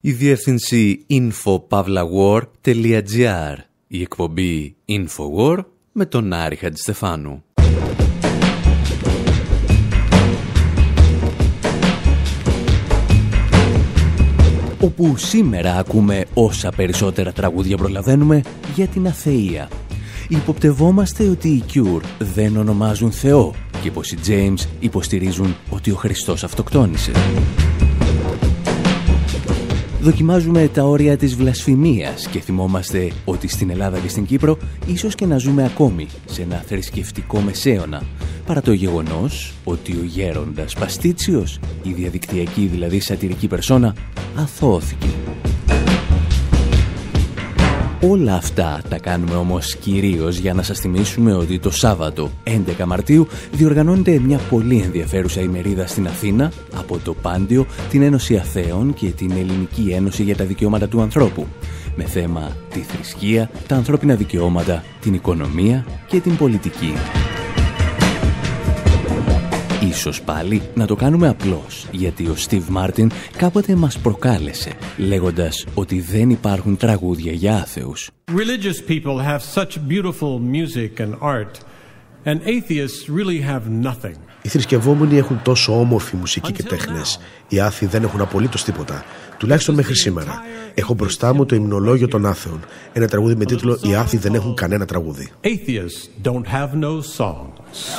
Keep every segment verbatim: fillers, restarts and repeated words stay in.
Η διεύθυνση info pavla war τελεία gr. Η εκπομπή InfoWar με τον Άρη Χατζηστεφάνου. Όπου σήμερα ακούμε όσα περισσότερα τραγούδια προλαβαίνουμε για την αθεία. Υποπτευόμαστε ότι οι Cure δεν ονομάζουν Θεό και πως οι James υποστηρίζουν ότι ο Χριστός αυτοκτόνησε. Δοκιμάζουμε τα όρια της βλασφημίας και θυμόμαστε ότι στην Ελλάδα και στην Κύπρο ίσως και να ζούμε ακόμη σε ένα θρησκευτικό μεσαίωνα, παρά το γεγονός ότι ο γέροντας Παστίτσιος, η διαδικτυακή δηλαδή σατυρική περσόνα, αθώθηκε. Όλα αυτά τα κάνουμε όμως κυρίως για να σας θυμίσουμε ότι το Σάββατο έντεκα Μαρτίου διοργανώνεται μια πολύ ενδιαφέρουσα ημερίδα στην Αθήνα από το Πάντιο, την Ένωση Αθέων και την Ελληνική Ένωση για τα Δικαιώματα του Ανθρώπου, με θέμα τη θρησκεία, τα ανθρώπινα δικαιώματα, την οικονομία και την πολιτική. Ίσως πάλι να το κάνουμε απλώς, γιατί ο Στιβ Μάρτιν κάποτε μας προκάλεσε, λέγοντας ότι δεν υπάρχουν τραγούδια για άθεους. Religious people have such beautiful music and art, and atheists really have nothing. Οι θρησκευόμενοι έχουν τόσο όμορφη μουσική και τέχνες. Οι άθιοι δεν έχουν απολύτως τίποτα. Τουλάχιστον μέχρι σήμερα. Έχω μπροστά μου το υμνολόγιο των άθεων. Ένα τραγούδι με τίτλο «Οι άθιοι δεν έχουν κανένα τραγούδι». Atheists don't have no songs.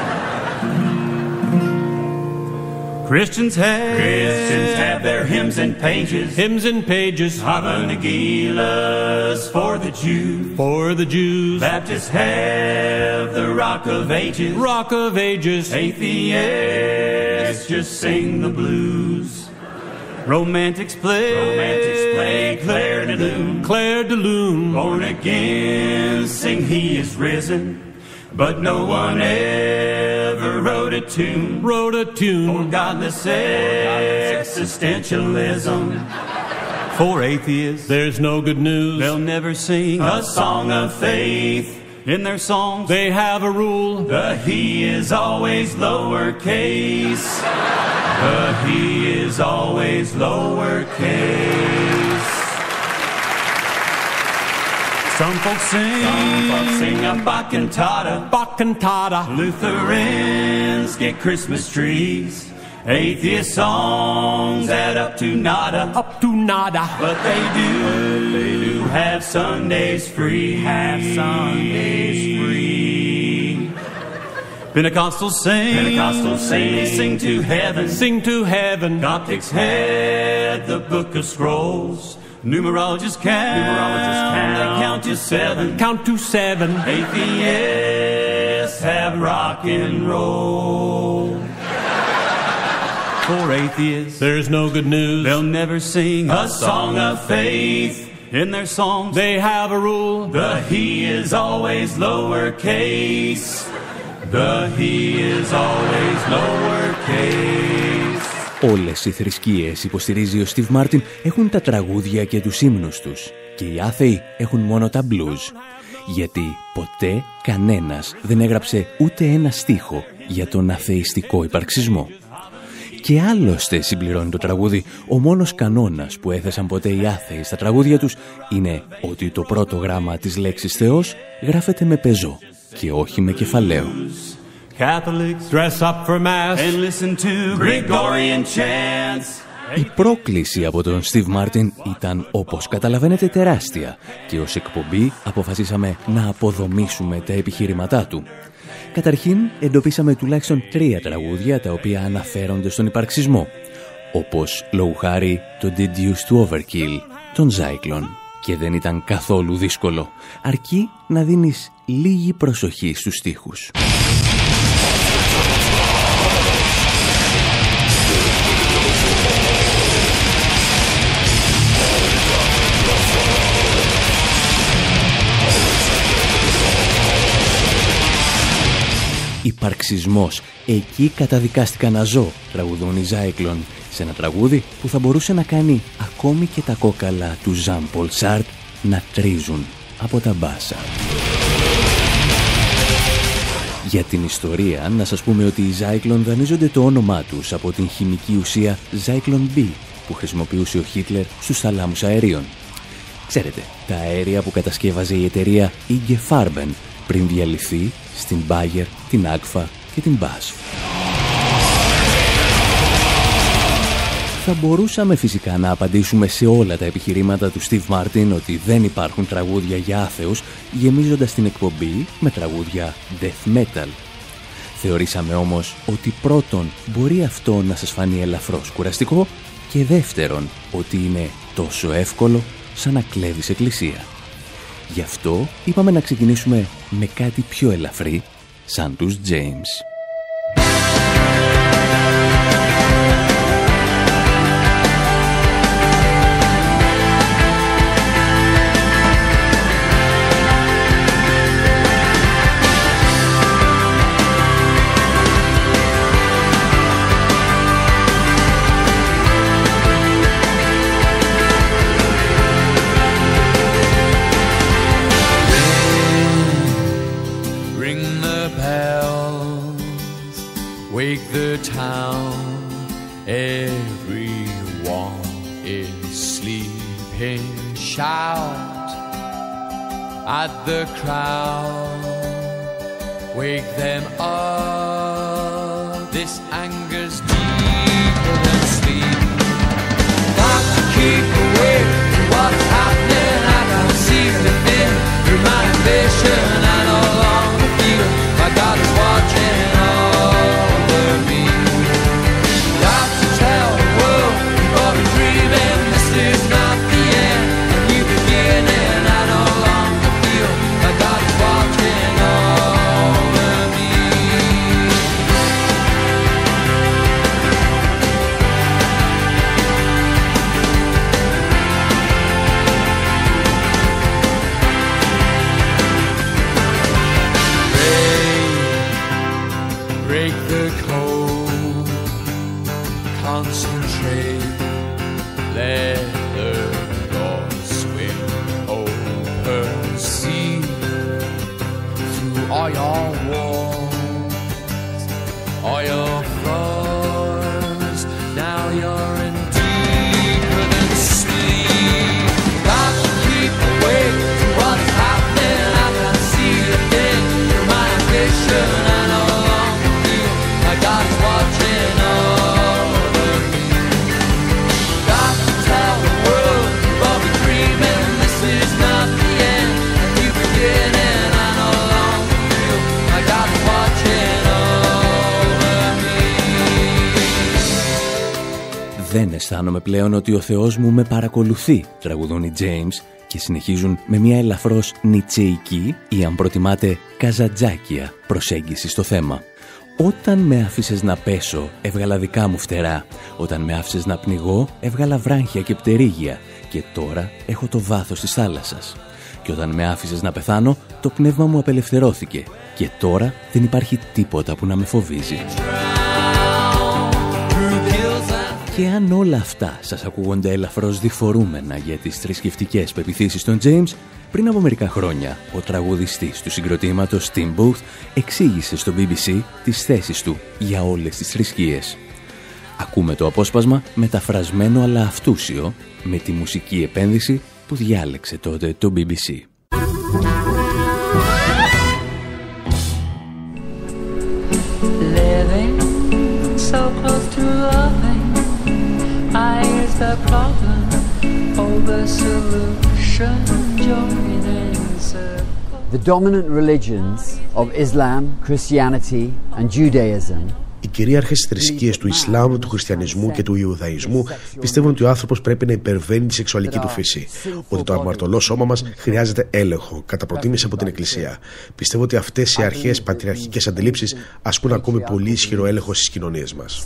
Christians have, Christians have their hymns and pages, hymns and pages, Hava Nagilas for the Jews, for the Jews. Baptists have the Rock of Ages, Rock of Ages. Atheists just sing the blues. Romantics play, romantics play, Claire de Lune, Claire de Lune. Born again, sing He is risen. But no one ever wrote a tune, wrote a tune for godless existentialism. For atheists, there's no good news. They'll never sing a song of faith. In their songs, they have a rule. The He is always lowercase. The He is always lowercase. Some folks sing, Some folks sing a Bach cantata, Bach cantata. Lutherans get Christmas trees. Atheist songs add up to nada, up to nada. But they do, they do have Sundays free, have Sundays free. Pentecostals sing, Pentecostals sing, they sing to heaven, sing to heaven. Gothics had the Book of Scrolls. Numerologists count, numerologists count, they count to seven, count to seven. Atheists have rock and roll. For atheists, there's no good news. They'll never sing a song of faith. In their songs, they have a rule. The He is always lowercase. The He is always lowercase. Όλες οι θρησκείες, υποστηρίζει ο Στιβ Μάρτιν, έχουν τα τραγούδια και τους ύμνους τους και οι άθεοι έχουν μόνο τα blues. Γιατί ποτέ κανένας δεν έγραψε ούτε ένα στίχο για τον αθεϊστικό υπαρξισμό. Και άλλωστε, συμπληρώνει το τραγούδι, ο μόνος κανόνας που έθεσαν ποτέ οι άθεοι στα τραγούδια τους είναι ότι το πρώτο γράμμα της λέξης Θεός γράφεται με πεζό και όχι με κεφαλαίο. Catholics dress up for mass and listen to Gregorian chants. Η πρόκληση από τον Στιβ Μάρτιν ήταν, όπως καταλαβαίνετε, τεράστια και ως εκπομπή αποφασίσαμε να αποδομήσουμε τα επιχειρηματά του. Καταρχήν, εντοπίσαμε τουλάχιστον τρία τραγούδια τα οποία αναφέρονται στον υπαρξισμό, όπως λόγου χάρη το Did Used to Overkill, τον Zyklon. Και δεν ήταν καθόλου δύσκολο, αρκεί να δίνεις λίγη προσοχή στους στίχους. Υπαρξισμός. Εκεί καταδικάστηκα να ζω, τραγουδούν οι Zyklon, σε ένα τραγούδι που θα μπορούσε να κάνει ακόμη και τα κόκαλα του Ζαν Πολ Σάρτ να τρίζουν από τα μπάσα. Για την ιστορία, να σας πούμε ότι οι Zyklon δανείζονται το όνομά τους από την χημική ουσία Zyklon B, που χρησιμοποιούσε ο Χίτλερ στους θαλάμους αερίων. Ξέρετε, τα αέρια που κατασκεύαζε η εταιρεία Ige Farben πριν διαλυθεί στην Bayer, την Agfa και την B A S F. Θα μπορούσαμε φυσικά να απαντήσουμε σε όλα τα επιχειρήματα του Steve Martin ότι δεν υπάρχουν τραγούδια για άθεους, γεμίζοντας την εκπομπή με τραγούδια death metal. Θεωρήσαμε όμως ότι πρώτον μπορεί αυτό να σας φανεί ελαφρώς κουραστικό και δεύτερον ότι είναι τόσο εύκολο σαν να κλέβεις εκκλησία. Γι' αυτό είπαμε να ξεκινήσουμε με κάτι πιο ελαφρύ, σαν τους James. Wake the town, everyone is sleeping. Shout at the crowd, wake them up. This anger's deeper than sleep. Got to keep awake from what's happening. I can see within through my ambition. I no longer feel my God is watching over me. Got to tell the world you're dreaming. This is not the end, a new beginning. I no longer feel my God is watching over me. Break the code, concentrate, let the door swing open, see through all your walls, all your flaws. Now you're in deeper than sleep. Got to keep awake to what's happening. I can see the thing through my ambition. I know God is watching over me. Got to tell the world you're be dreaming. This is not the end, a new beginning. I no longer feel my God is watching over me. Δεν αισθάνομαι πλέον ότι ο Θεός μου με παρακολουθεί, τραγουδούν οι James και συνεχίζουν με μια ελαφρώς νιτσεϊκή ή αν προτιμάτε καζατζάκια προσέγγιση στο θέμα. Όταν με άφησες να πέσω, έβγαλα δικά μου φτερά. Όταν με άφησες να πνιγώ, έβγαλα βράχια και πτερίγια. Και τώρα έχω το βάθος της θάλασσας. Και όταν με άφησες να πεθάνω, το πνεύμα μου απελευθερώθηκε. Και τώρα δεν υπάρχει τίποτα που να με φοβίζει. Και αν όλα αυτά σας ακούγονται ελαφρώς διφορούμενα για τις θρησκευτικές πεποιθήσεις των James, πριν από μερικά χρόνια, ο τραγουδιστής του συγκροτήματος Tim Booth εξήγησε στο μπι μπι σι τις θέσεις του για όλες τις θρησκείες. Ακούμε το απόσπασμα μεταφρασμένο αλλά αυτούσιο με τη μουσική επένδυση που διάλεξε τότε το μπι μπι σι. Living so close to loving, I is the problem, oh the solution, join in circle. The dominant religions of Islam, Christianity and Judaism. Οι κυρίαρχες θρησκείες του Ισλάμ, του Χριστιανισμού και του Ιουδαϊσμού πιστεύουν ότι ο άνθρωπος πρέπει να υπερβαίνει τη σεξουαλική του φύση. Ότι το αμαρτωλό σώμα μας χρειάζεται έλεγχο, κατά προτίμηση από την Εκκλησία. Πιστεύω ότι αυτές οι αρχαίες πατριαρχικές αντιλήψεις ασκούν ακόμη πολύ ισχυρό έλεγχο στις κοινωνίες μας.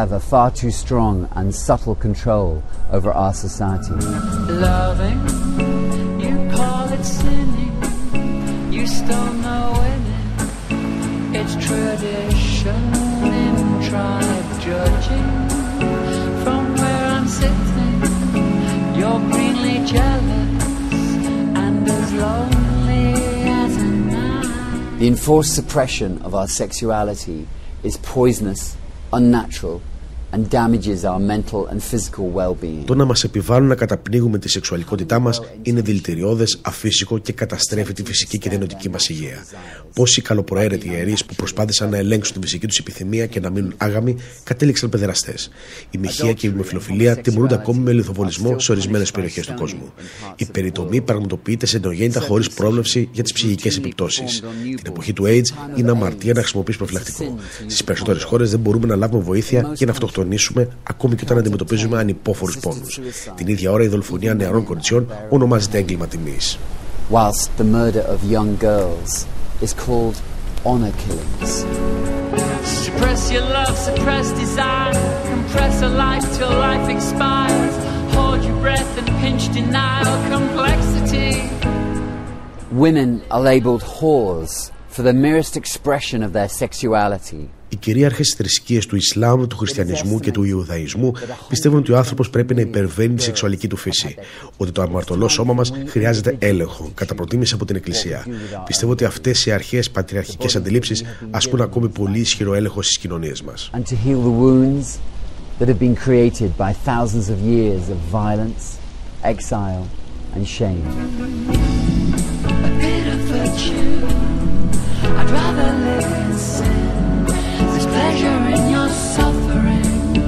Tribe judging from where I'm sitting, you're greenly jealous and as lonely as a night. The enforced suppression of our sexuality is poisonous, unnatural and damages our mental and physical well-being. Το να μας επιβάλλουν να καταπνίγουμε τη σεξουαλικότητά μας είναι δηλητηριώδες, αφύσικο και καταστρέφει τη φυσική και διανοητική μας υγεία. Πόσοι καλοπροαίρετοι ιερείς που προσπάθησαν να ελέγξουν τη φυσική τους επιθυμία και να μείνουν άγαμοι κατέληξαν παιδεραστές. Η μοιχεία και η ομοφυλοφιλία τιμωρούνται ακόμη με λιθοβολισμό σε ορισμένες περιοχές του κόσμου. Η περιτομή πραγματοποιείται σε νεογέννητα χωρίς πρόβλεψη για τις ψυχικές επιπτώσεις. Την εποχή του AIDS είναι αμαρτία να χρησιμοποιείς προφυλακτικό. Στις περισσότερες χώρες δεν μπορούμε να λάβουμε βοήθεια και να αυτοκτονήσουμε ακόμη και όταν αντιμετωπίζουμε ανυπόφορους πόνους. Την ίδια ώρα η δολοφονία νεαρών κοριτσιών ονομάζεται έγκλημα τιμής. Whilst the murder of young girls is called honor killings. Suppress your love, suppress desire. Compress a life till life expires. Hold your breath and pinch denial. Complexity. Women are labeled whores for the merest expression of their sexuality. Οι κυρίαρχες θρησκείες του Ισλάμ, του Χριστιανισμού και του Ιουδαϊσμού πιστεύουν ότι ο άνθρωπος πρέπει να υπερβαίνει τη σεξουαλική του φύση, ότι το αμαρτωλό σώμα μας χρειάζεται έλεγχο, κατά προτίμηση από την Εκκλησία. Πιστεύω ότι αυτές οι αρχαίες πατριαρχικές αντιλήψεις ασκούν ακόμη πολύ ισχυρό έλεγχο στις κοινωνίες μας. And to heal the wounds that have been created by thousands of years of violence, exile and shame. A bit of virtue. I'd rather live in sin. There's pleasure in your suffering.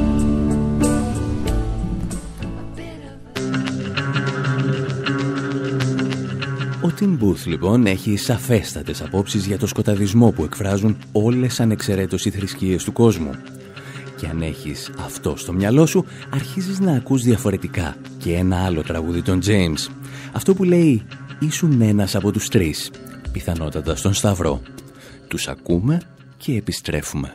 Ο Τιμ Μπούθ λοιπόν έχει σαφέστατες απόψεις για το σκοταδισμό που εκφράζουν όλες ανεξαιρέτως οι θρησκείες του κόσμου. Και αν έχεις αυτό στο μυαλό σου, αρχίζεις να ακούς διαφορετικά και ένα άλλο τραγούδι των James. Αυτό που λέει «Ήσουν ένας από τους τρεις», πιθανότατα στον Σταυρό. Τους ακούμε και επιστρέφουμε.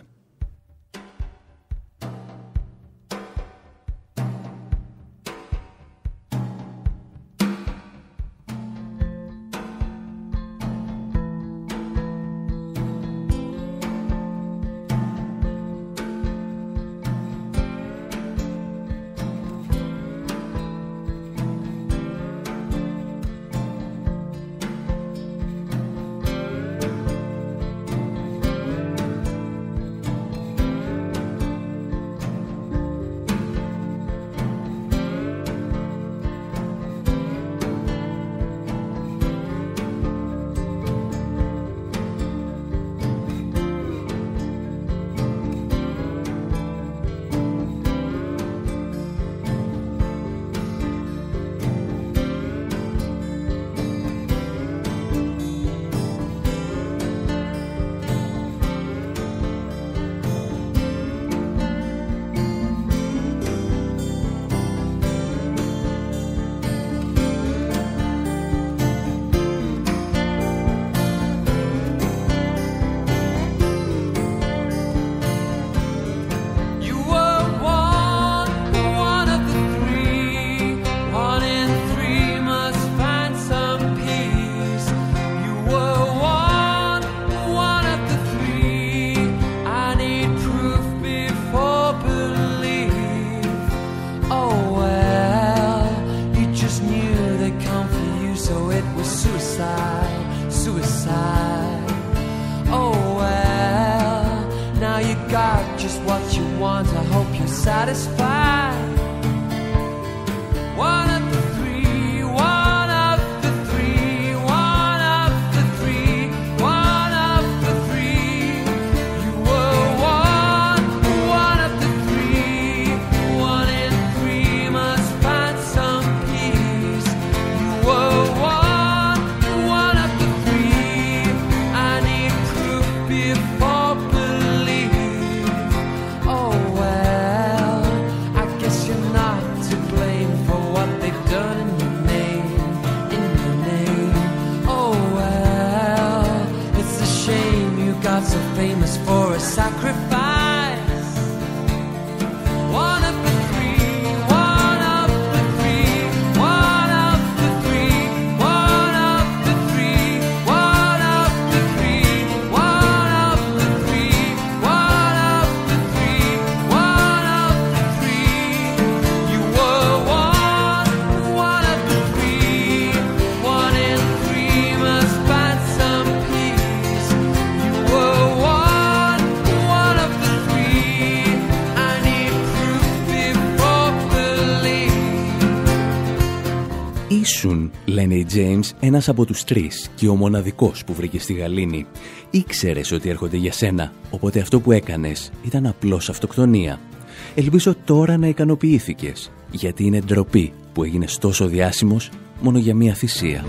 Ήσουν, λένε οι James, ένας από τους τρεις και ο μοναδικός που βρήκε στη γαλήνη. Ήξερες ότι έρχονται για σένα, οπότε αυτό που έκανες ήταν απλώς αυτοκτονία. Ελπίζω τώρα να ικανοποιήθηκες, γιατί είναι ντροπή που έγινες τόσο διάσημος μόνο για μία θυσία.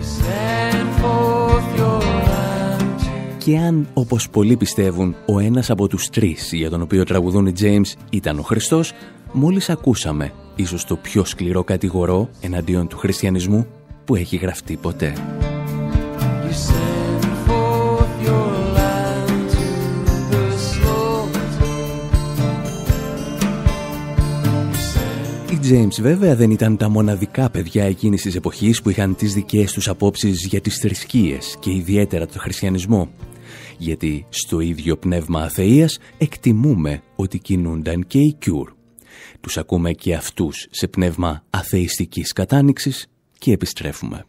Και αν, όπως πολλοί πιστεύουν, ο ένας από τους τρεις για τον οποίο τραγουδούν οι James ήταν ο Χριστός, μόλις ακούσαμε ίσως το πιο σκληρό κατηγορό εναντίον του χριστιανισμού που έχει γραφτεί ποτέ. Οι James βέβαια δεν ήταν τα μοναδικά παιδιά εκείνης της εποχής που είχαν τις δικές τους απόψεις για τις θρησκείες και ιδιαίτερα το χριστιανισμό. Γιατί στο ίδιο πνεύμα αθείας εκτιμούμε ότι κινούνταν και οι Cure. Τους ακούμε και αυτούς σε πνεύμα αθεϊστικής κατάνοιξης και επιστρέφουμε.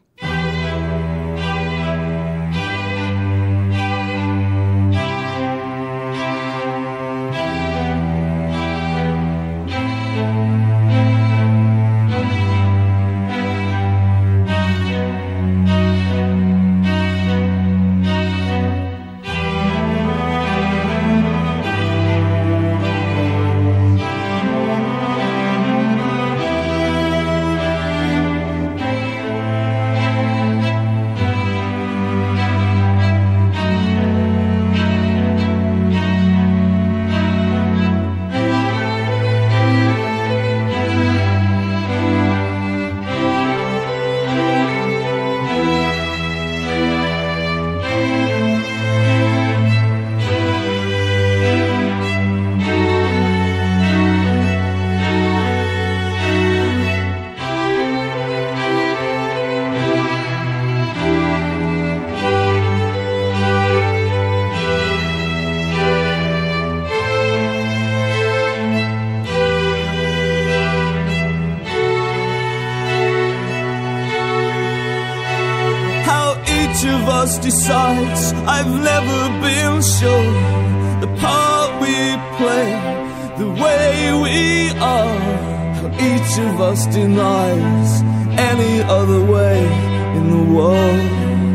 Decides I've never been sure the part we play, the way we are. How each of us denies any other way in the world.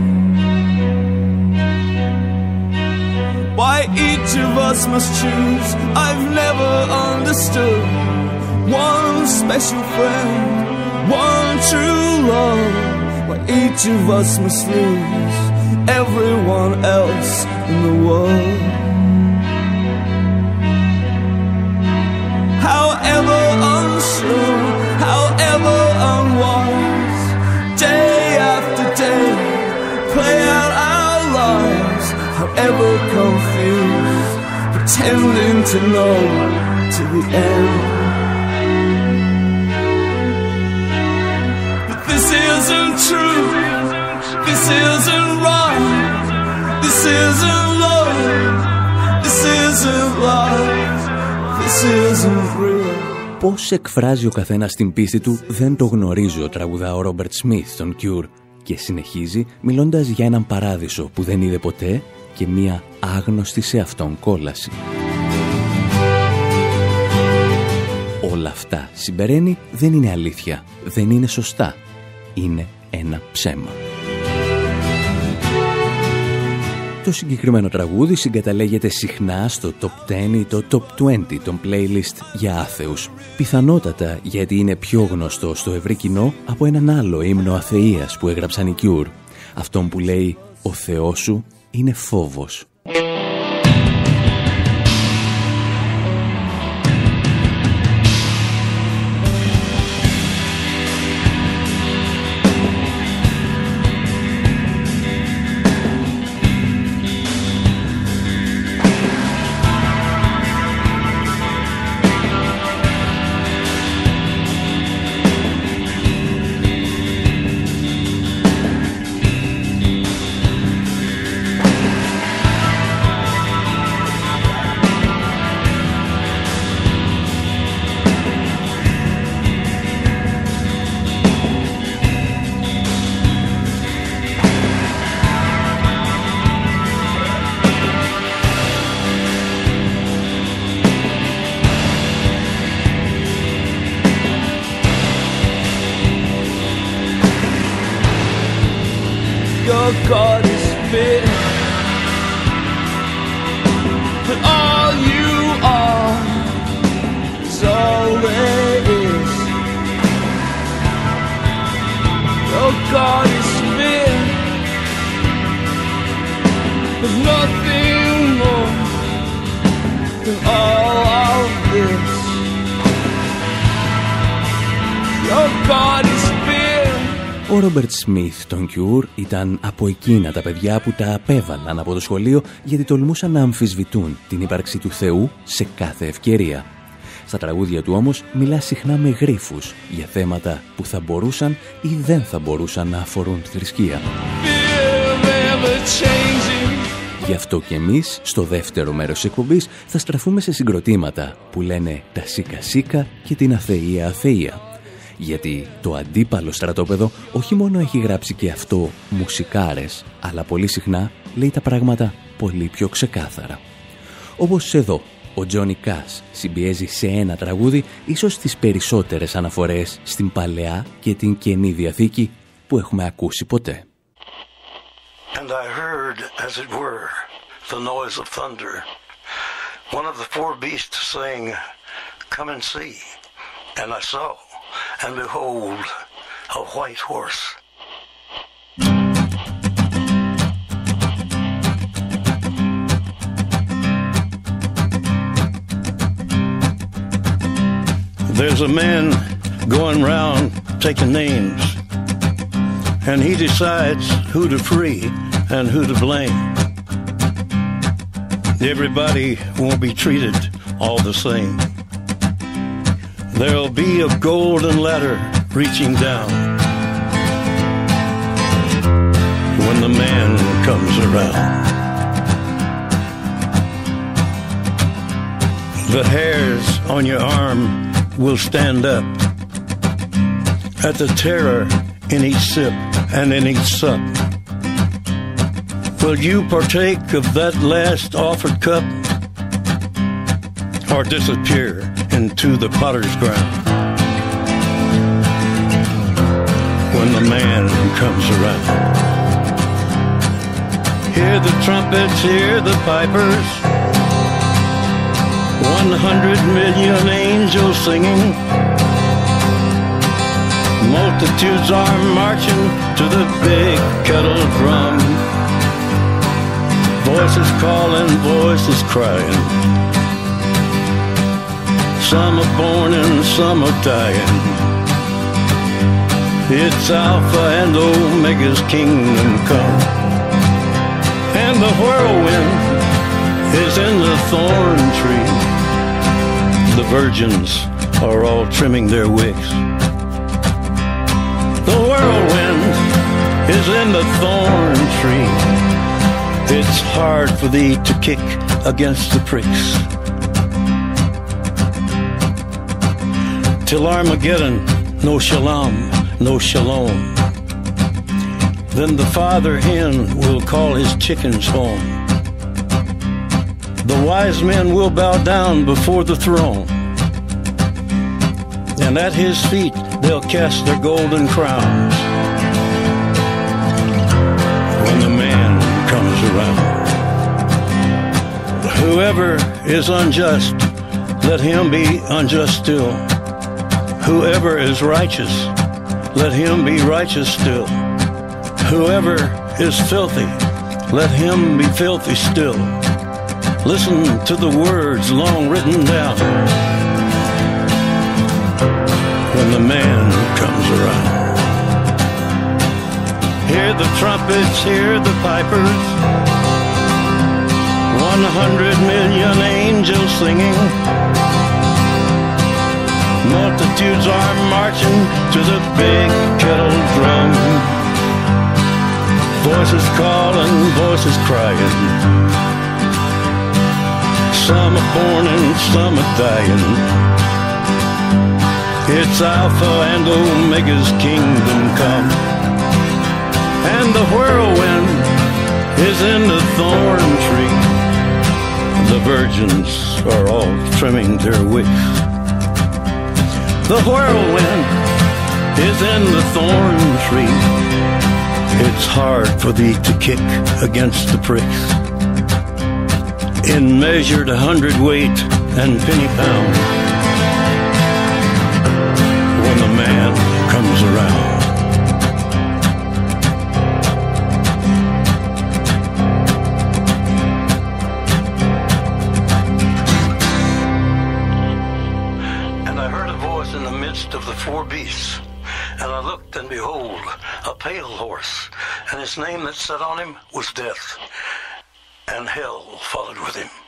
Why each of us must choose, I've never understood. One special friend, one true love. Why each of us must lose everyone else in the world. However unsure, however unwise, day after day, play out our lives. However confused, pretending to know to the end. But this isn't true, this isn't right, this isn't love, this isn't life, this isn't real. Πώς εκφράζει ο καθένας την πίστη του δεν το γνωρίζω, τραγουδά ο Ρόμπερτ Σμιθ στον Cure και συνεχίζει μιλώντας για έναν παράδεισο που δεν είδε ποτέ και μία άγνωστη σε αυτόν κόλαση. Όλα αυτά, συμπεραίνει, δεν είναι αλήθεια, δεν είναι σωστά, είναι ένα ψέμα. Το συγκεκριμένο τραγούδι συγκαταλέγεται συχνά στο top δέκα ή το top είκοσι των playlist για άθεους. Πιθανότατα γιατί είναι πιο γνωστό στο ευρύ κοινό από έναν άλλο ύμνο αθείας που έγραψαν οι Cure. Αυτόν που λέει «Ο Θεός σου είναι φόβος». your God is fear. That all you are is all there is. Your God is fear. There's nothing more than all of this. Your God is fear. Ο Ρόμπερτ Σμιθ των Cure ήταν από εκείνα τα παιδιά που τα απέβαλαν από το σχολείο γιατί τολμούσαν να αμφισβητούν την ύπαρξη του Θεού σε κάθε ευκαιρία. Στα τραγούδια του όμως μιλά συχνά με γρίφους για θέματα που θα μπορούσαν ή δεν θα μπορούσαν να αφορούν τη θρησκεία. Γι' αυτό και εμείς, στο δεύτερο μέρος της εκπομπής, θα στραφούμε σε συγκροτήματα που λένε τα σίκα σίκα και την αθεία αθεία. Γιατί το αντίπαλο στρατόπεδο όχι μόνο έχει γράψει και αυτό μουσικάρες, αλλά πολύ συχνά λέει τα πράγματα πολύ πιο ξεκάθαρα. Όπως εδώ, ο Τζόνι Κάς συμπιέζει σε ένα τραγούδι ίσως τις περισσότερες αναφορές στην Παλαιά και την Καινή Διαθήκη που έχουμε ακούσει ποτέ. And I heard, as it were, the noise of thunder. One of the four beasts saying, "Come and see." And I saw, and behold, a white horse. There's a man going round taking names, and he decides who to free and who to blame. Everybody won't be treated all the same. There'll be a golden ladder reaching down when the man comes around. The hairs on your arm will stand up at the terror in each sip and in each sup. Will you partake of that last offered cup, or disappear into the potter's ground when the man comes around? Hear the trumpets, hear the pipers, one hundred million angels singing. Multitudes are marching to the big kettle drum. Voices calling, voices crying. Some are born and some are dying. It's Alpha and Omega's kingdom come. And the whirlwind is in the thorn tree. The virgins are all trimming their wicks. The whirlwind is in the thorn tree. It's hard for thee to kick against the pricks. Till Armageddon, no shalom, no shalom. Then the father hen will call his chickens home. The wise men will bow down before the throne, and at his feet they'll cast their golden crowns when the man comes around. Whoever is unjust, let him be unjust still. Whoever is righteous, let him be righteous still. Whoever is filthy, let him be filthy still. Listen to the words long written down when the man comes around. Hear the trumpets, hear the pipers, one hundred million angels singing. Multitudes are marching to the big kettle drum. Voices calling, voices crying. Some are born and some are dying. It's Alpha and Omega's kingdom come. And the whirlwind is in the thorn tree. The virgins are all trimming their wicks. The whirlwind is in the thorn tree. it's hard for thee to kick against the pricks. In measured hundredweight and penny pound, when the man comes around. Of the four beasts, and I looked, and behold, a pale horse, and his name that sat on him was Death, and hell followed with him.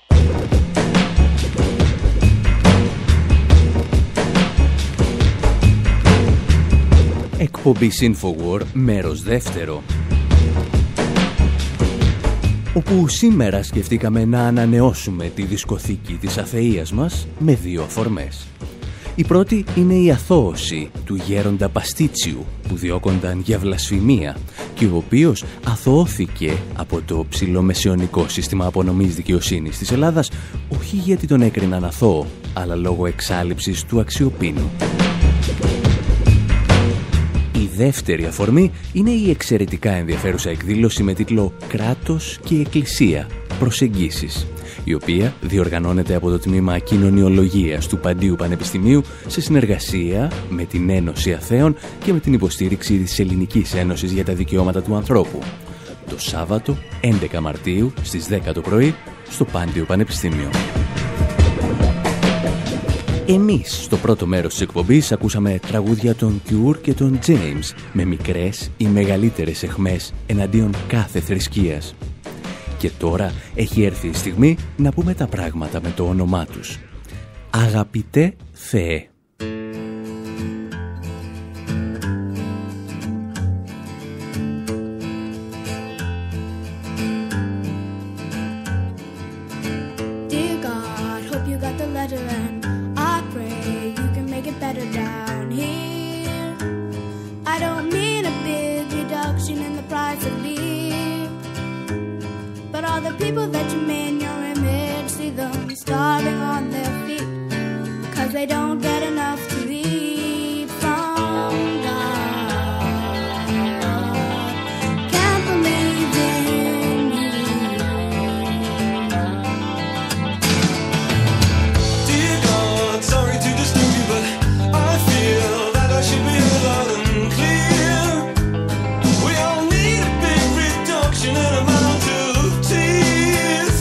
Εκπομπή Infowar, μέρος δεύτερο. Όπου σήμερα σκεφτήκαμε να ανανεώσουμε τη δισκοθήκη της αθείας μας με δύο αφορμές. Η πρώτη είναι η αθώωση του γέροντα Παστίτσιου που διώκονταν για βλασφημία και ο οποίος αθωώθηκε από το ψιλομεσαιωνικό σύστημα απονομής δικαιοσύνης της Ελλάδας όχι γιατί τον έκριναν αθώο, αλλά λόγω εξάλειψης του αξιοπίνου. Η δεύτερη αφορμή είναι η εξαιρετικά ενδιαφέρουσα εκδήλωση με τίτλο «Κράτος και Εκκλησία. Προσεγγίσεις», η οποία διοργανώνεται από το Τμήμα Κοινωνιολογίας του Παντίου Πανεπιστημίου σε συνεργασία με την Ένωση Αθέων και με την υποστήριξη της Ελληνικής Ένωσης για τα Δικαιώματα του Ανθρώπου. Το Σάββατο, έντεκα Μαρτίου, στις δέκα το πρωί, στο Πάντιο Πανεπιστήμιο. Εμείς, στο πρώτο μέρος της εκπομπής, ακούσαμε τραγούδια των Cure και των James με μικρές ή μεγαλύτερες αιχμές εναντίον κάθε θρησκείας. Και τώρα έχει έρθει η στιγμή να πούμε τα πράγματα με το όνομά τους. Αγαπητέ Θεέ. People that you made in your image, see them starving on their feet, cause they don't get enough to eat from God. Can't believe in you. Dear God, sorry to disturb you, but I feel that I should be loud and clear. We all need a big reduction in amount of tears.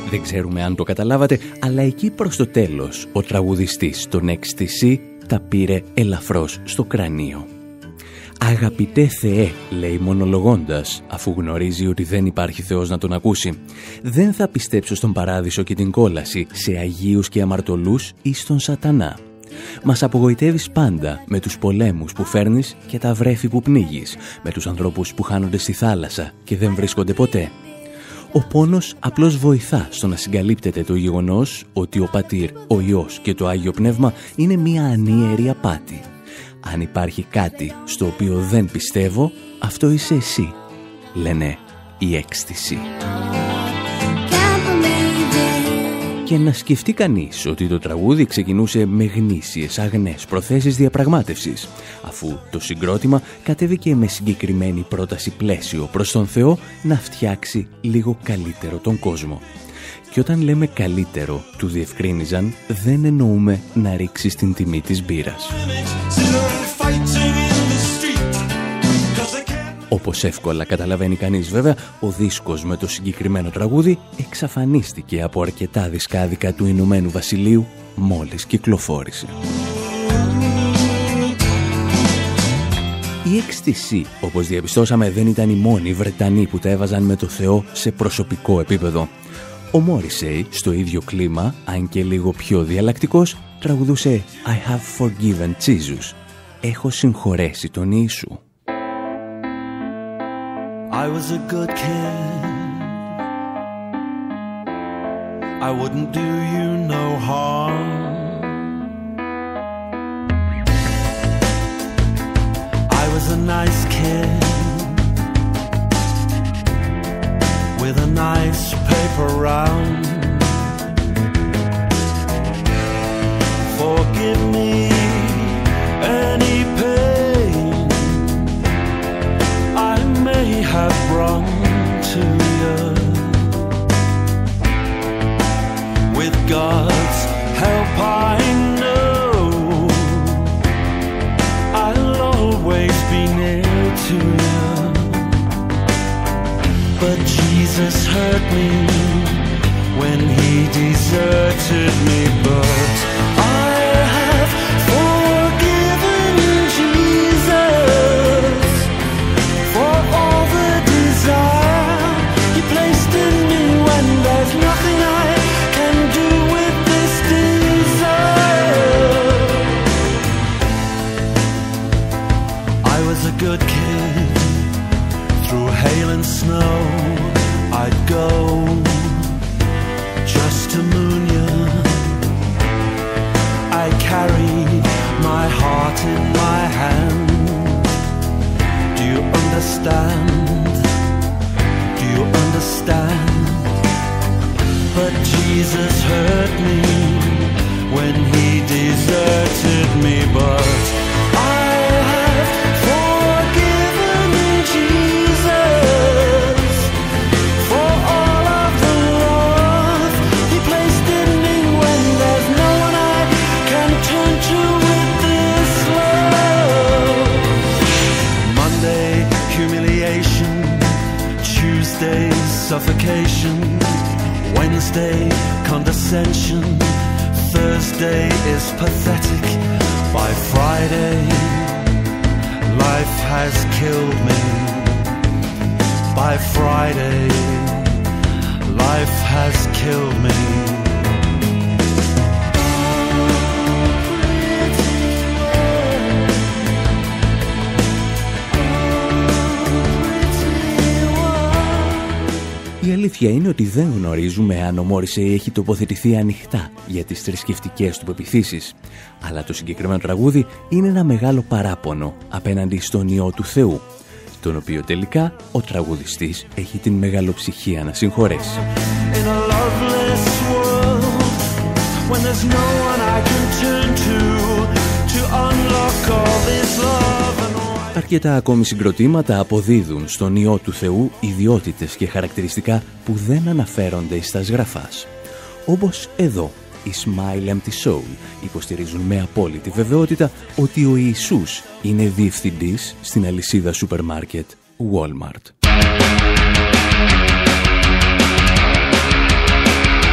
Δεν ξέρουμε αν το καταλάβατε, αλλά εκεί προς το τέλος ο τραγουδιστής των Εξ Τι Σι τα πήρε ελαφρώς στο κρανίο. «Αγαπητέ Θεέ», λέει μονολογώντας, αφού γνωρίζει ότι δεν υπάρχει Θεός να τον ακούσει, «δεν θα πιστέψω στον παράδεισο και την κόλαση, σε αγίους και αμαρτωλούς ή στον σατανά. Μας απογοητεύεις πάντα με τους πολέμους που φέρνεις και τα βρέφη που πνίγεις, με τους ανθρώπους που χάνονται στη θάλασσα και δεν βρίσκονται ποτέ. Ο πόνος απλώς βοηθά στο να συγκαλύπτεται το γεγονός ότι ο Πατήρ, ο Υιός και το Άγιο Πνεύμα είναι μία ανίερη απάτη. Αν υπάρχει κάτι στο οποίο δεν πιστεύω, αυτό είσαι εσύ», λένε οι Εξ Τι Σι. Και να σκεφτεί κανείς ότι το τραγούδι ξεκινούσε με γνήσιες αγνές προθέσεις διαπραγμάτευσης, αφού το συγκρότημα κατέβηκε με συγκεκριμένη πρόταση πλαίσιο προς τον Θεό να φτιάξει λίγο καλύτερο τον κόσμο. Και όταν λέμε καλύτερο, του διευκρίνιζαν, δεν εννοούμε να ρίξεις την τιμή της μπύρας. Όπως εύκολα καταλαβαίνει κανείς βέβαια, ο δίσκος με το συγκεκριμένο τραγούδι εξαφανίστηκε από αρκετά δισκάδικα του Ηνωμένου Βασιλείου μόλις κυκλοφόρησε. Οι Εξ Τι Σι, όπως διαπιστώσαμε, δεν ήταν οι μόνοι Βρετανοί που τα έβαζαν με το Θεό σε προσωπικό επίπεδο. Ο Μόρισεϊ, στο ίδιο κλίμα, αν και λίγο πιο διαλλακτικός, τραγουδούσε «I have forgiven Jesus», «Έχω συγχωρέσει τον Ιησού». I was a good kid. I wouldn't do you no harm. I was a nice kid with a nice paper round. Forgive me any pain I may have brought to you. With God's help I know I'll always be near to you. But Jesus hurt me when he deserted me. But I have forgiven Jesus for all the desire he placed in me when there's nothing I can do with this desire. I was a good kid. Through hail and snow I'd go just to moon you. I carried my heart in my hand. Do you understand? Do you understand? But Jesus hurt me when he deserted me. But I have forgiven Jesus for all of the love he placed in me when there's no one I can turn to with this love. Monday, humiliation. Tuesday, suffocation. Wednesday, condescension. Thursday is pathetic. By Friday, life has killed me. By Friday, life has killed me. Η αλήθεια είναι ότι δεν γνωρίζουμε αν ο Μόρισεϊ έχει τοποθετηθεί ανοιχτά για τις θρησκευτικές του πεποιθήσεις, αλλά το συγκεκριμένο τραγούδι είναι ένα μεγάλο παράπονο απέναντι στον Υιό του Θεού, τον οποίο τελικά ο τραγουδιστής έχει την μεγαλοψυχία να συγχωρέσει. Αρκετά ακόμη συγκροτήματα αποδίδουν στον Υιό του Θεού ιδιότητες και χαρακτηριστικά που δεν αναφέρονται στα σγραφάς. Όπως εδώ, οι Smile Empty Soul υποστηρίζουν με απόλυτη βεβαιότητα ότι ο Ιησούς είναι διευθυντής στην αλυσίδα σούπερ μάρκετ Walmart.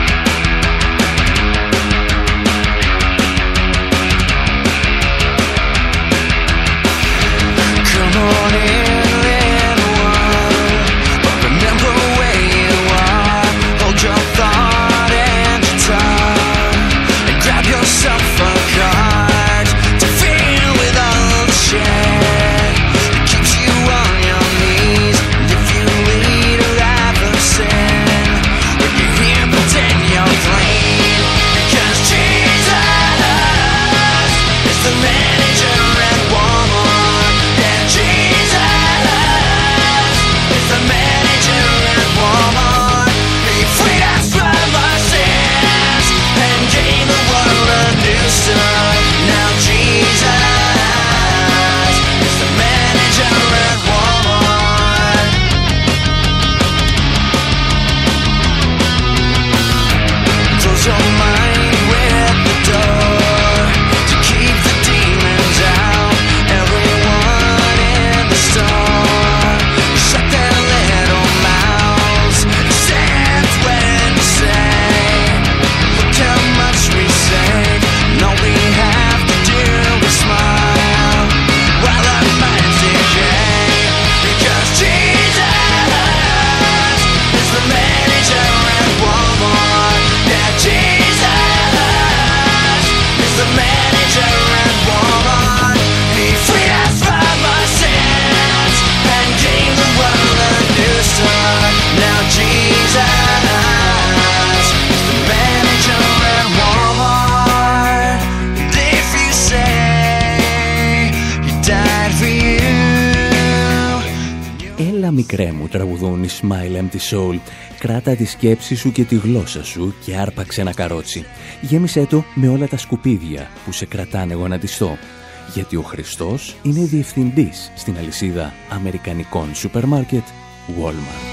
μικρέ μου, τραγουδούν οι Smile Empty Soul. Κράτα τη σκέψη σου και τη γλώσσα σου και άρπαξε ένα καρότσι. Γέμισέ το με όλα τα σκουπίδια που σε κρατάνε γονατιστό. Γιατί ο Χριστός είναι διευθυντής στην αλυσίδα αμερικανικών σούπερ μάρκετ Walmart.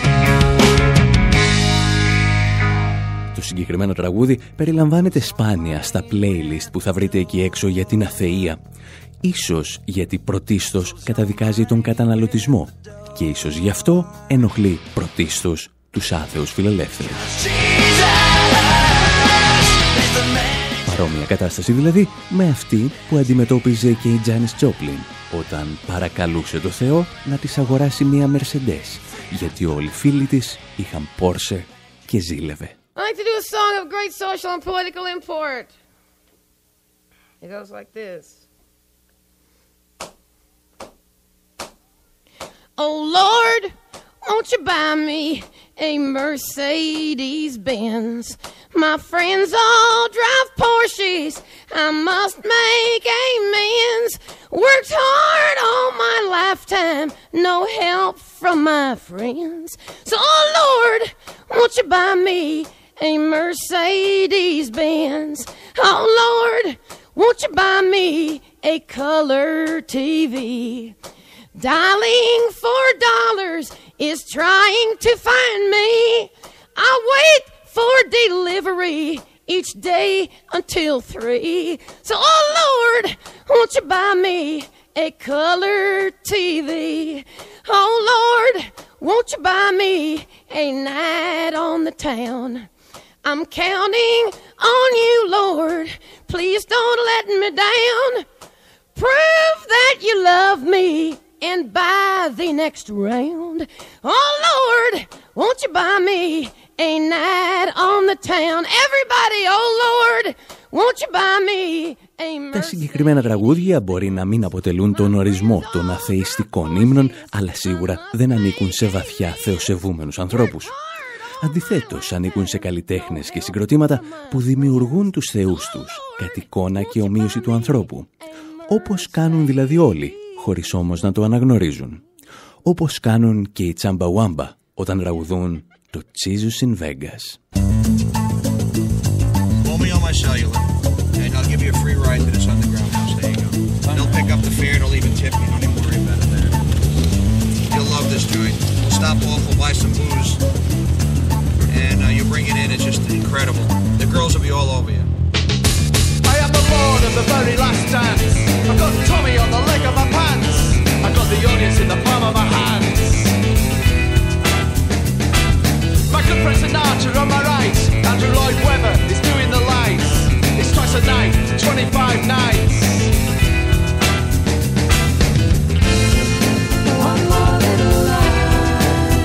Το συγκεκριμένο τραγούδι περιλαμβάνεται σπάνια στα playlist που θα βρείτε εκεί έξω για την αθεία. Ίσως γιατί πρωτίστως καταδικάζει τον καταναλωτισμό και ίσως γι' αυτό ενοχλεί πρωτίστως τους άθεους φιλελεύθερους. Παρόμοια κατάσταση δηλαδή με αυτή που αντιμετώπιζε και η Τζάνις Τζόπλιν όταν παρακαλούσε το Θεό να της αγοράσει μία Mercedes, γιατί όλοι οι φίλοι της είχαν Porsche και ζήλευε. I like to do a song of great social and political import. It goes like this. Oh Lord, won't you buy me a Mercedes Benz? My friends all drive Porsches. I must make amends. Worked hard all my lifetime, no help from my friends. So oh Lord, won't you buy me a Mercedes Benz? Oh Lord, won't you buy me a color T V? Dialing four dollars is trying to find me. I wait for delivery each day until three. So oh Lord, won't you buy me a color T V? Oh Lord, won't you buy me a night on the town? I'm counting on you, Lord. Please don't let me down. Prove that you love me and buy the next round. Oh Lord, won't you buy me a night on the town? Everybody, oh Lord, won't you buy me a Mercedes? Τα συγκεκριμένα τραγούδια μπορεί να μην αποτελούν τον ορισμό των αθεϊστικών ύμνων, αλλά σίγουρα δεν ανήκουν σε βαθιά θεοσεβούμενους ανθρώπους. Αντιθέτως, ανήκουν σε καλλιτέχνες και συγκροτήματα που δημιουργούν τους θεούς τους, κατ' εικόνα και ομοίωση του ανθρώπου. Όπως κάνουν δηλαδή όλοι, χωρίς όμως να το αναγνωρίζουν. Όπως κάνουν και οι Chumbawamba όταν τραγουδούν το Jesus in Vegas. Call me on my cellular and I'll give you a free ride to this underground house. There you go. They'll pick up the fare, they'll even tip you. Don't even worry about it there. You'll love this joint. We'll stop off, we'll buy some booze. And uh, you bring it in, it's just incredible. The girls will be all over you. I am the lord of the very last dance. I've got Tommy on the leg of my pants. I've got the audience in the palm of my hands. My good friend Sinatra on my right. Andrew Lloyd Webber is doing the lights. It's twice a night, twenty-five nights. One more little lie,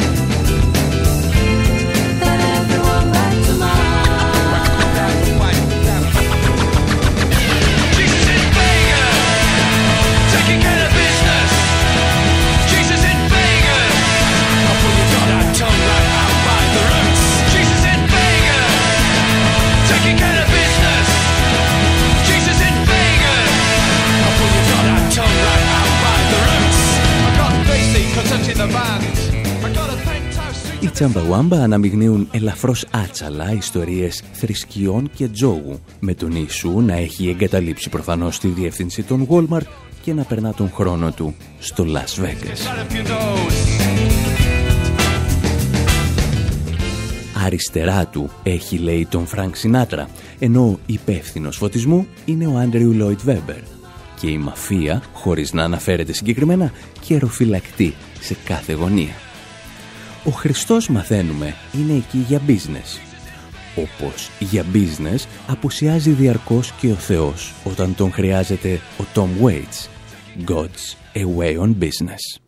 then everyone back to mine. Jesus in Vegas, taking care of business. Jesus in Vegas, I'll pull your goddamn tongue right out by the roots. Jesus in Vegas, taking care of business. Jesus in Vegas, I'll pull your goddamn tongue right out by the roots. I got Basie conducting the band. I got a penthouse suite. Οι Chumbawamba αναμειγνύουν ελαφρώς άτσαλα ιστορίες θρησκειών και τζόγου, με τον Ιησού να έχει εγκαταλείψει προφανώς τη διεύθυνση των Walmart και να περνά τον χρόνο του στο Las Vegas. Αριστερά του έχει, λέει, τον Φρανκ Σινάτρα, ενώ υπεύθυνος φωτισμού είναι ο Άντριου Λόιτ Βέμπερ. Και η μαφία, χωρίς να αναφέρεται συγκεκριμένα, καιροφυλακτεί σε κάθε γωνία. Ο Χριστός, μαθαίνουμε, είναι εκεί για business. Όπως για business απουσιάζει διαρκώς και ο Θεός όταν τον χρειάζεται ο Tom Waits. God's away on business.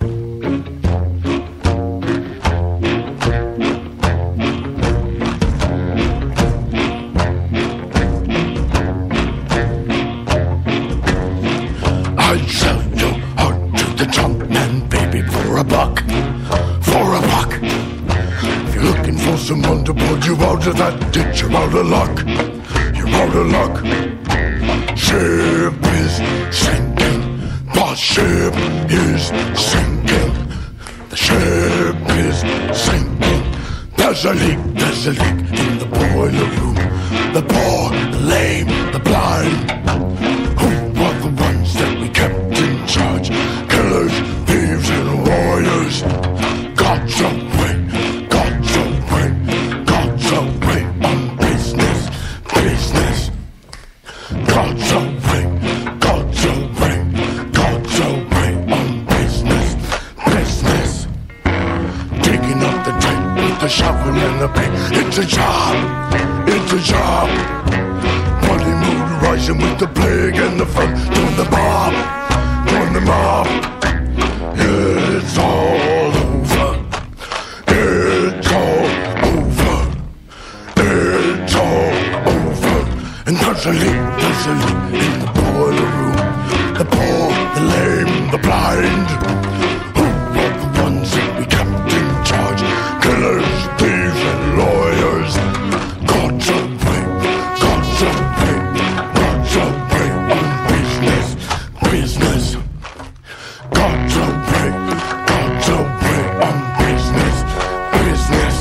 I'd sell your heart to the Trump man, baby, for a buck, for a buck. If you're looking for someone to pull you out of that ditch, you're out of luck, you're out of luck. Ship is sinking, the ship is sinking. The ship is sinking. There's a leak, there's a leak in the boiler room. The poor, the lame, the blind. Who were the ones that we kept in charge? Killers, thieves, and warriors. God's away, God's away, God's away on business, business. God's away, God's away, God's away on business, business. Digging up the tank with the shovel and the paint. It's a job, it's a job. Bloody mood rising with the plague and the fun. Doing the mob, doing the mob. It's all over. It's all over. It's all over. And there's a leak, there's a leak in the boiler room. The poor, the lame, the blind. Who are the ones that we kept in charge? Killers, thieves, and lawyers. God's away, God's away, God's away on business, business. God's away, God's away on business, business.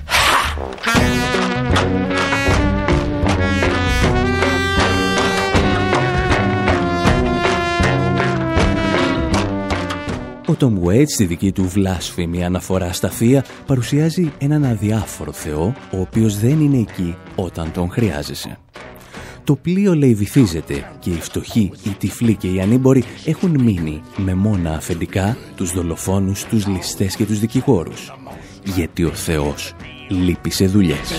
Ο Tom Waits στη δική του βλάσφημη αναφορά στα θεία παρουσιάζει έναν αδιάφορο Θεό, ο οποίος δεν είναι εκεί όταν τον χρειάζεσαι. Το πλοίο, λέει, βυθίζεται και οι φτωχοί, οι τυφλοί και οι ανήμποροι έχουν μείνει με μόνα αφεντικά τους δολοφόνους, τους ληστές και τους δικηγόρους. Γιατί ο Θεός λείπει σε δουλειές.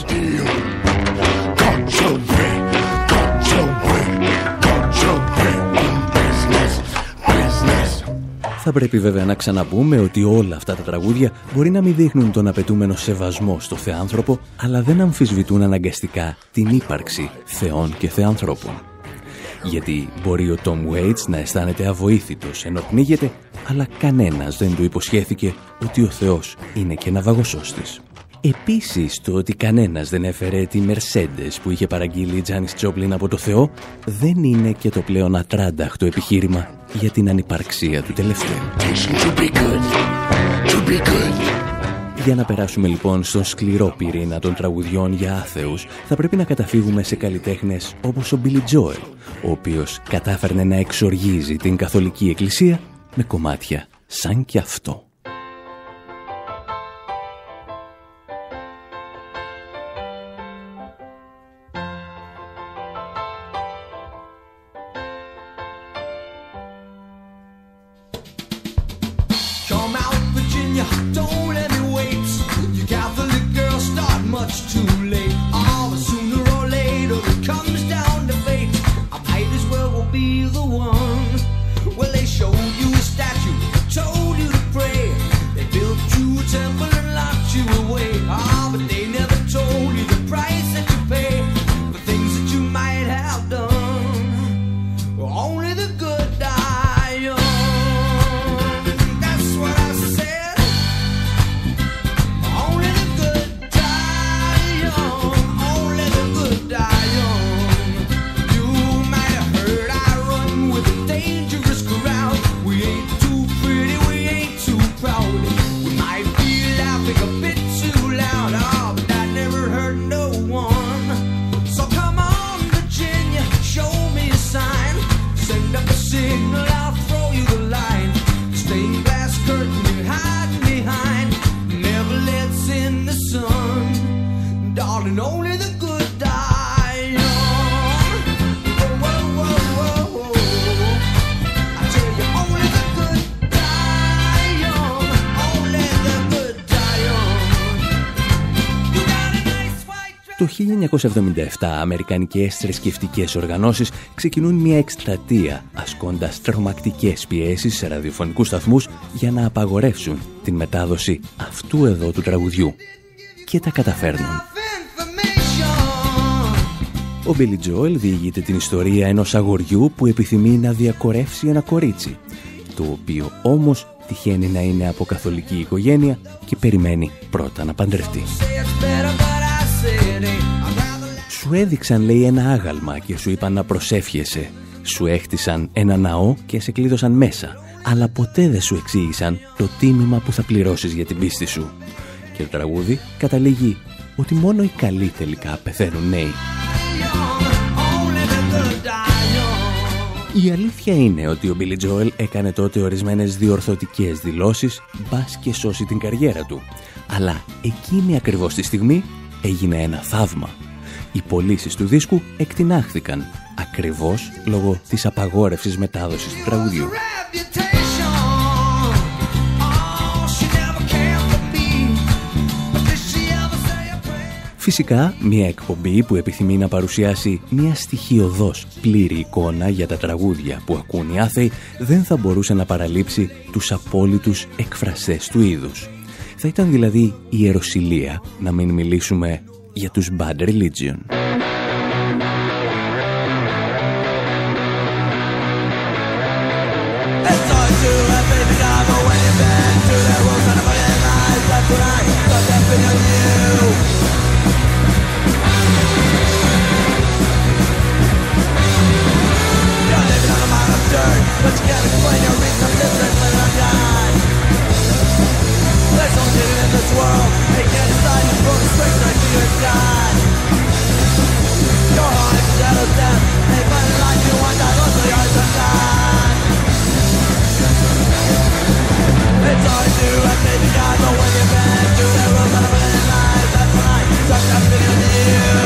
Θα πρέπει βέβαια να ξαναπούμε ότι όλα αυτά τα τραγούδια μπορεί να μην δείχνουν τον απαιτούμενο σεβασμό στο θεάνθρωπο, αλλά δεν αμφισβητούν αναγκαστικά την ύπαρξη θεών και θεανθρώπων. Γιατί μπορεί ο Tom Waits να αισθάνεται αβοήθητος ενώ πνίγεται, αλλά κανένας δεν του υποσχέθηκε ότι ο Θεός είναι και ναυαγοσώστης. Επίσης, το ότι κανένας δεν έφερε τη Mercedes που είχε παραγγείλει η Janis Joplin από το Θεό δεν είναι και το πλέον ατράνταχτο επιχείρημα για την ανυπαρξία του τελευταίου. Για να περάσουμε λοιπόν στον σκληρό πυρήνα των τραγουδιών για άθεους, θα πρέπει να καταφύγουμε σε καλλιτέχνες όπως ο Billy Joel, ο οποίος κατάφερνε να εξοργίζει την Καθολική Εκκλησία με κομμάτια σαν κι αυτό. Το χίλια εννιακόσια εβδομήντα επτά, αμερικανικές θρησκευτικές οργανώσεις ξεκινούν μια εκστρατεία ασκώντας τρομακτικές πιέσεις σε ραδιοφωνικούς σταθμούς για να απαγορεύσουν την μετάδοση αυτού εδώ του τραγουδιού. Και τα καταφέρνουν. Ο Billy Joel διηγείται την ιστορία ενός αγοριού που επιθυμεί να διακορεύσει ένα κορίτσι, το οποίο όμως τυχαίνει να είναι από καθολική οικογένεια και περιμένει πρώτα να παντρευτεί. Σου έδειξαν, λέει, ένα άγαλμα και σου είπαν να προσεύχεσαι. Σου έχτισαν ένα ναό και σε κλείδωσαν μέσα. αλλά ποτέ δεν σου εξήγησαν το τίμημα που θα πληρώσεις για την πίστη σου. Και το τραγούδι καταλήγει ότι μόνο οι καλοί τελικά πεθαίνουν νέοι. Η αλήθεια είναι ότι ο Billy Joel έκανε τότε ορισμένες διορθωτικές δηλώσεις, μπας και σώσει την καριέρα του. Αλλά εκείνη ακριβώς τη στιγμή έγινε ένα θαύμα. Οι πωλήσεις του δίσκου εκτινάχθηκαν, ακριβώς λόγω της απαγόρευσης μετάδοσης του τραγουδιού. Φυσικά, μια εκπομπή που επιθυμεί να παρουσιάσει μια στοιχειωδώς πλήρη εικόνα για τα τραγούδια που ακούν οι άθεοι δεν θα μπορούσε να παραλείψει τους απόλυτους εκφραστές του είδους. Θα ήταν δηλαδή ιεροσυλία να μην μιλήσουμε για τους Bad Religion. But you can't explain your reason, live and live and die. There's no hidden in this world. They can't decide who's born to spring right to your sky. Your heart is shadow death. They find a life you want, die lost the eyes of God. It's hard to have faith in God, but when you've been through the road of a million lives, that's when I start to have faith in you.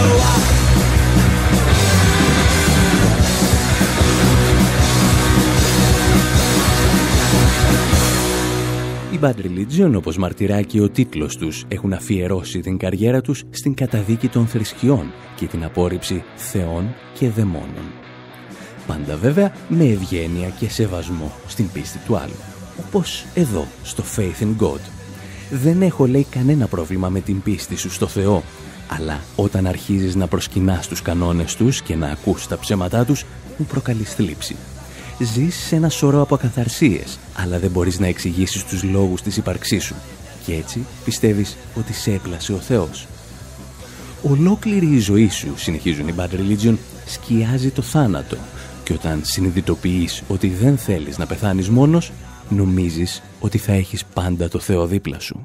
Οι Bad Religion, όπως μαρτυρά και ο τίτλος τους, έχουν αφιερώσει την καριέρα τους στην καταδίκη των θρησκειών και την απόρριψη θεών και δαιμόνων. Πάντα βέβαια με ευγένεια και σεβασμό στην πίστη του άλλου. Όπως εδώ, στο Faith in God. Δεν έχω, λέει, κανένα πρόβλημα με την πίστη σου στο Θεό, αλλά όταν αρχίζεις να προσκυνάς τους κανόνες τους και να ακούς τα ψέματά τους, μου προκαλείς θλίψη. Ζεις σε ένα σωρό από ακαθαρσίες, αλλά δεν μπορείς να εξηγήσεις τους λόγους της ύπαρξής σου. Και έτσι πιστεύεις ότι σε έπλασε ο Θεός. Ολόκληρη η ζωή σου, συνεχίζουν οι Bad Religion, σκιάζει το θάνατο. Και όταν συνειδητοποιείς ότι δεν θέλεις να πεθάνεις μόνος, νομίζεις ότι θα έχεις πάντα το Θεό δίπλα σου.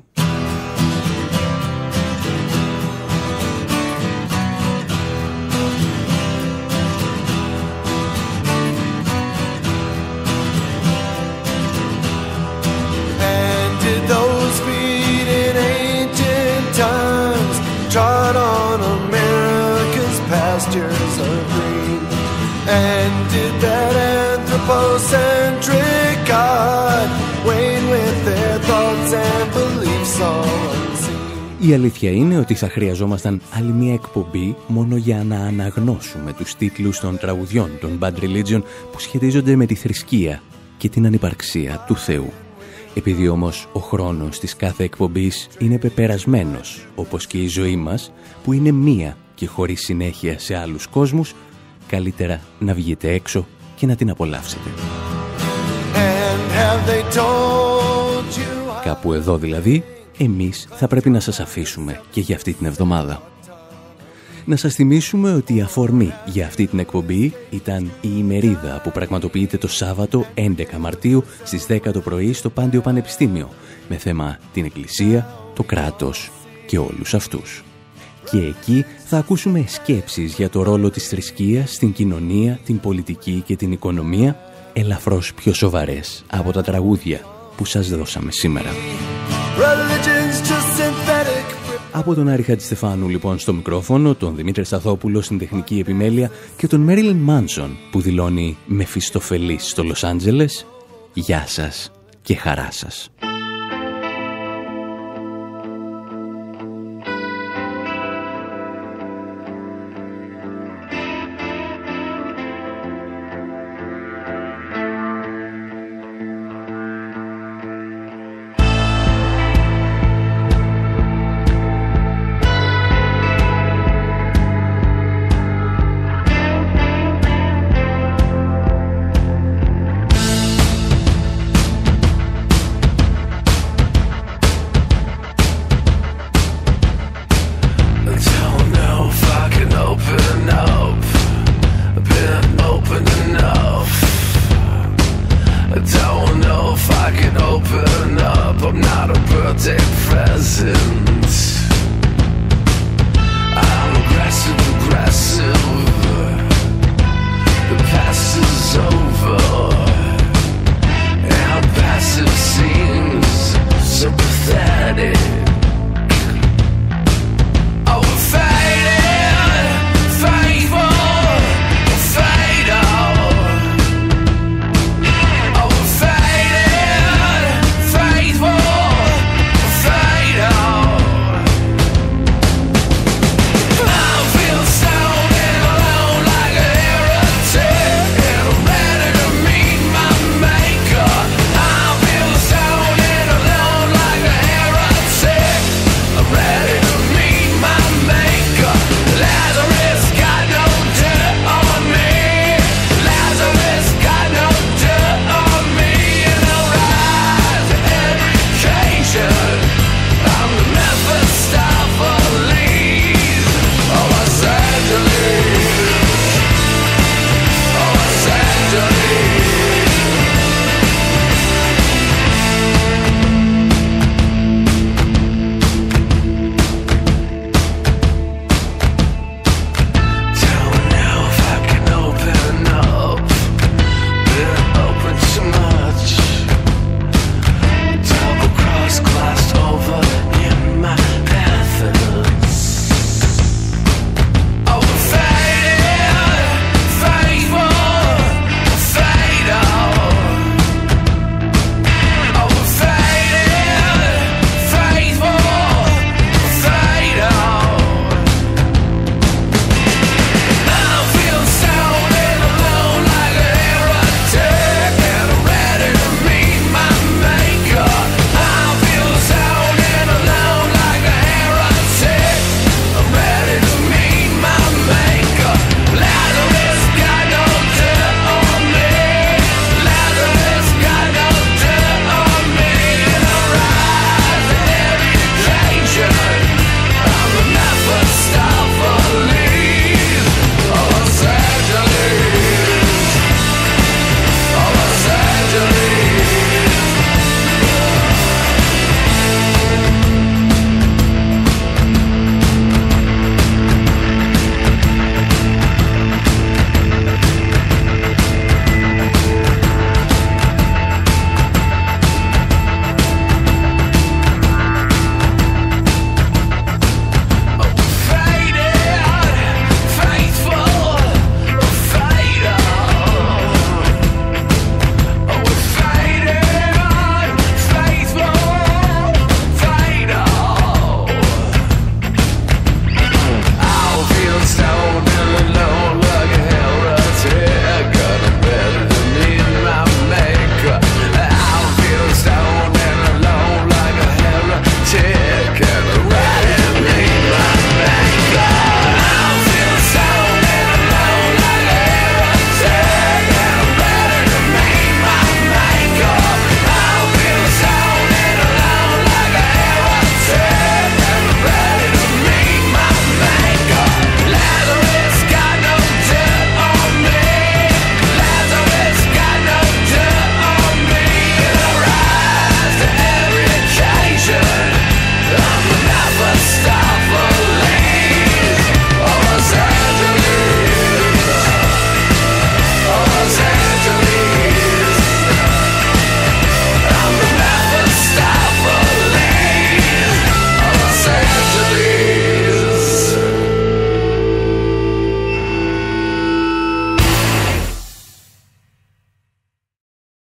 Trod on America's pastures of green. And did that anthropocentric God wane with their thoughts and beliefs all unseen? Η αλήθεια είναι ότι θα χρειαζόμασταν άλλη μια εκπομπή μόνο για να αναγνώσουμε τους τίτλους των τραγουδιών των Bad Religion που σχετίζονται με τη θρησκεία και την ανυπαρξία του Θεού. Επειδή όμως ο χρόνος της κάθε εκπομπής είναι πεπερασμένος, όπως και η ζωή μας, που είναι μία και χωρίς συνέχεια σε άλλους κόσμους, καλύτερα να βγείτε έξω και να την απολαύσετε. Κάπου εδώ δηλαδή, εμείς θα πρέπει να σας αφήσουμε και για αυτή την εβδομάδα. Να σας θυμίσουμε ότι η αφορμή για αυτή την εκπομπή ήταν η ημερίδα που πραγματοποιείται το Σάββατο έντεκα Μαρτίου στις δέκα το πρωί στο Πάντιο Πανεπιστήμιο με θέμα την Εκκλησία, το κράτος και όλους αυτούς. Και εκεί θα ακούσουμε σκέψεις για το ρόλο της θρησκείας στην κοινωνία, την πολιτική και την οικονομία, ελαφρώς πιο σοβαρές από τα τραγούδια που σας δώσαμε σήμερα. Από τον Άρη Χατζηστεφάνου λοιπόν στο μικρόφωνο, τον Δημήτρη Σταθόπουλο στην τεχνική επιμέλεια και τον Μέριλιν Μάνσον που δηλώνει Μεφιστοφελής στο Λος Άντζελες, γεια σας και χαρά σας.